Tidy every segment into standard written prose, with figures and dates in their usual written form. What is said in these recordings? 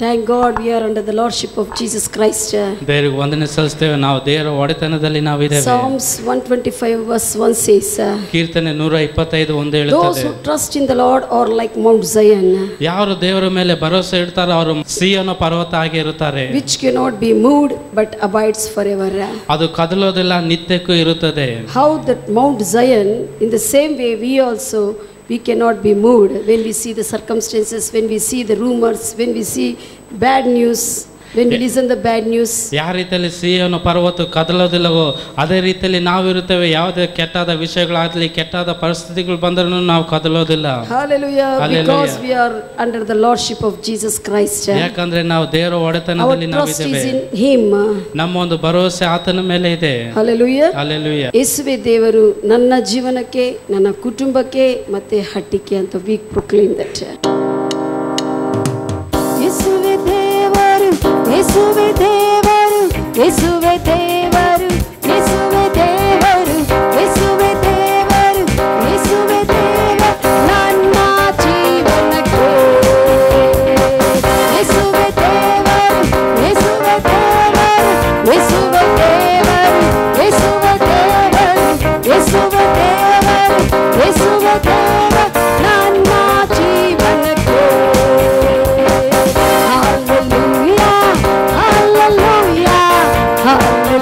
Thank God we are under the lordship of Jesus Christ. ದೇವರಿಗೆ ವಂದನೆ ಸಲ್ಲಿಸ್ತೇವೆ, ನಾವು ದೇವರ ಒಡೆತನದಲ್ಲಿ ನಾವಿದ್ದೇವೆ. Psalms 125 verse 1 says, ಕೀರ್ತನೆ 125:1 ಹೇಳುತ್ತದೆ, those who trust in the Lord are like Mount Zion, ಯಾರು ದೇವರ ಮೇಲೆ ಭರವಸೆ ಇಡ್ತಾರೋ ಅವರು ಸಿಯೋನ ಪರ್ವತ ಆಗಿ ಇರುತ್ತಾರೆ, which cannot be moved but abides forever. ಅದು ಕದಲೋದಿಲ್ಲ, ನಿತ್ಯಕ್ಕೂ ಇರುತ್ತದೆ. How that Mount Zion, in the same way we cannot be moved when we see the circumstances, when we see the rumors, when we see bad news, when we listen the bad news. ಯಾವ ರೀತಿಯಲ್ಲಿ ಸಿಯೋನ ಪರ್ವತ ಕದಲೋದಿಲ್ಲವೋ ಅದೇ ರೀತಿಯಲ್ಲಿ ನಾವು ಇರುತ್ತೇವೆ. ಯಾವುದೇ ಕೆಟ್ಟದ ವಿಷಯಗಳಾಗಲಿ ಕೆಟ್ಟದ ಪರಿಸ್ಥಿತಿಗಳು ಬಂದರೂ ನಾವು ಕದಲೋದಿಲ್ಲ. Hallelujah. Because we are under the lordship of Jesus Christ. ಯಾಕಂದ್ರೆ ನಾವು ದೇವರ ಒಡೆತನದಲ್ಲಿ ನಾವಿದ್ದೇವೆ. Our trust is in him. ನಮ್ಮ ಒಂದು ಭರವಸೆ ಆತನ ಮೇಲೆ ಇದೆ. Hallelujah. Hallelujah. ಯೇಸುವೇ ದೇವರು ನನ್ನ ಜೀವನಕ್ಕೆ, ನನ್ನ ಕುಟುಂಬಕ್ಕೆ ಮತ್ತೆ ಹಟ್ಟಿಗೆ ಅಂತ we proclaim that. ಯೇಸುವೇ ದೇವರು, ಯೇಸುವೇ ದೇವರು, ಯೇಸುವೇ ದೇವರು, ಯೇಸುವೇ ದೇವರು, ಯೇಸುವೇ ದೇವರು, ಯೇಸುವೇ ದೇವರು ನನ್ನ ಜೀವನಕ್ಕೆ. ಯೇಸುವೇ ದೇವರು, ಯೇಸುವೇ ದೇವರು, ಯೇಸುವೇ ದೇವರು, ಯೇಸುವೇ ದೇವರು, ಯೇಸುವೇ ದೇವರು, ಯೇಸುವೇ ದೇವರು ನನ್ನ ಜೀವನಕ್ಕೆ. Hallelujah, hallelujah, hallelujah.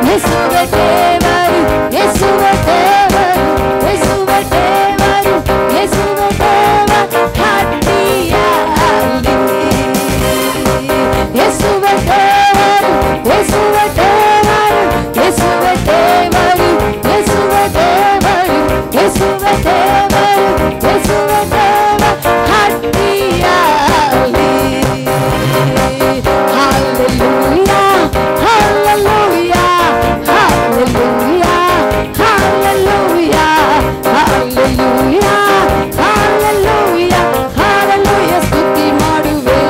ಯೇಸುವೆ ದೇವರು, ಯೇಸುವೆ ದೇವರು, ಯೇಸುವೆ ದೇವರು, ಯೇಸುವೆ ದೇವರು ಹಟ್ಟಿಯಲ್ಲಿ. ಯೇಸುವೆ ದೇವರು, ಯೇಸುವೆ ದೇವರು, ಯೇಸುವೆ ದೇವರು, ಯೇಸುವೆ ದೇವರು, ಯೇಸುವೆ ದೇವರು, ಯೇಸುವೆ ದೇವರು ಹಟ್ಟಿಯಲ್ಲಿ. Hallelujah, hallelujah, hallelujah, hallelujah, hallelujah, hallelujah, hallelujah, ಸ್ತುತಿ ಮಾಡುವೆ.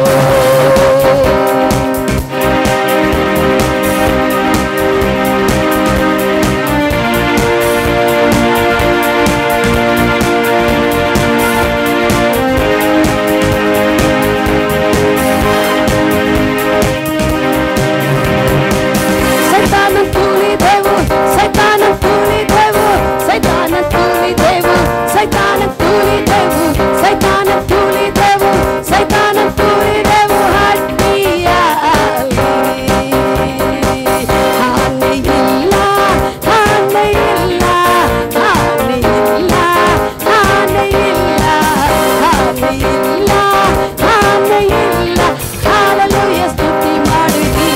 ಸೈತಾನ ತುಳಿದೆವು, ಸೈತಾನ ತುಳಿದೆವು, ಸೈತಾನ ತುಳಿದೆವು, ಸೈತಾನ ತುಳಿದೆವು, ಸೈತಾನ ತುಳಿದೆವು, ಸೈತಾನ ತುಳಿದೆವು ಹಟ್ಟಿಯಲ್ಲಿ. ಹಾನಿಯಿಲ್ಲ, ಹಾನಿಯಿಲ್ಲ, ಹಾನಿಯಿಲ್ಲ, ಹಾನಿಯಿಲ್ಲ, ಹಾನಿಯಿಲ್ಲ, ಹಾನಿಯಿಲ್ಲ, ಹಾಲೆಲೂಯಾ ಸ್ತುತಿ ಮಾಡುವಿ.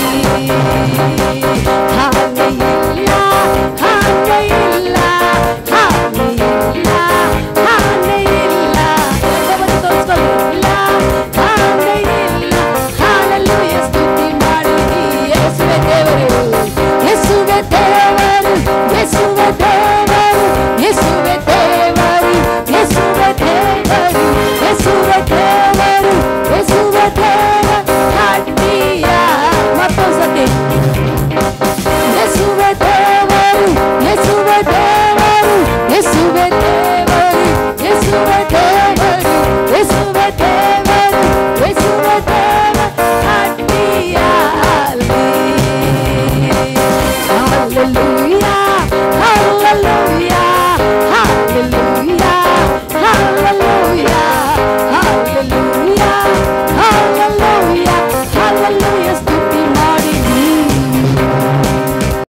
ಹಾನಿಯಿಲ್ಲ, ಹಾನಿಯಿಲ್ಲ, ಹಾನಿಯಿಲ್ಲ, ಹಾನಿಯಿಲ್ಲ, ಎಲ್ಲವನ್ನು ತೋರಿಸ್ಕೊಳ್ಳಿಲ್ಲ, ಹಾನಿಯಿಲ್ಲ, ಹಾಲೆಲೂಯಾ ಸ್ತುತಿ ಮಾಡುವಿ. ಯೇಸುವೆ ದೇವರು, ಯೇಸುವೆ ದೇವರು, ಯೇಸುವೆ ದೇವರು, ಯೇಸುವೆ ದೇವರು, ಯೇಸುವೆ ದೇವರು, ಯೇಸುವೆ ದೇವರು, ಯೇಸುವೆ ದೇವರು ಹಟ್ಟಿಯ. ಮತ್ತೊಂದು ಸತಿ ಯೇಸುವೆ ದೇವರು, ಯೇಸುವೆ ದೇವರು, ಯೇಸುವೆ ದೇವರು, ಯೇಸುವೆ ದೇವರು, ಯೇಸುವೆ ದೇವರು, ಯೇಸುವೆ ದೇವರು ಹಟ್ಟಿಯಲ್ಲಿ. Hallelujah.